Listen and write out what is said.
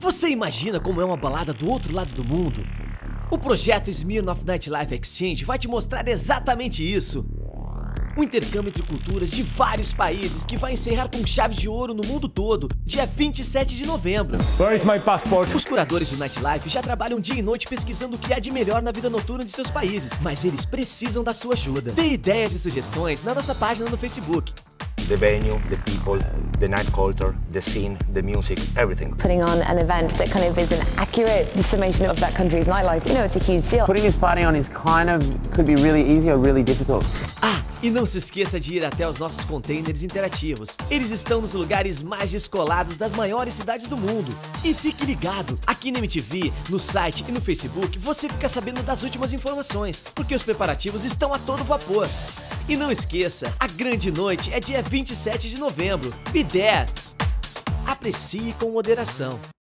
Você imagina como é uma balada do outro lado do mundo? O projeto Smirnoff Nightlife Exchange vai te mostrar exatamente isso. Um intercâmbio entre culturas de vários países que vai encerrar com chave de ouro no mundo todo, dia 27 de novembro. Where is my passport? Os curadores do Nightlife já trabalham dia e noite pesquisando o que há de melhor na vida noturna de seus países, mas eles precisam da sua ajuda. Dê ideias e sugestões na nossa página no Facebook. The venue, the people, the night culture, the scene, the music, everything. Putting on an event that kind of is an accurate summation of that country's nightlife, you know, it's a huge deal. Putting this party on is could be really easy or really difficult. Ah, e não se esqueça de ir até os nossos containers interativos. Eles estão nos lugares mais descolados das maiores cidades do mundo. E fique ligado, aqui na MTV, no site e no Facebook, você fica sabendo das últimas informações, porque os preparativos estão a todo vapor. E não esqueça, a grande noite é dia 27 de novembro. Be there! Aprecie com moderação.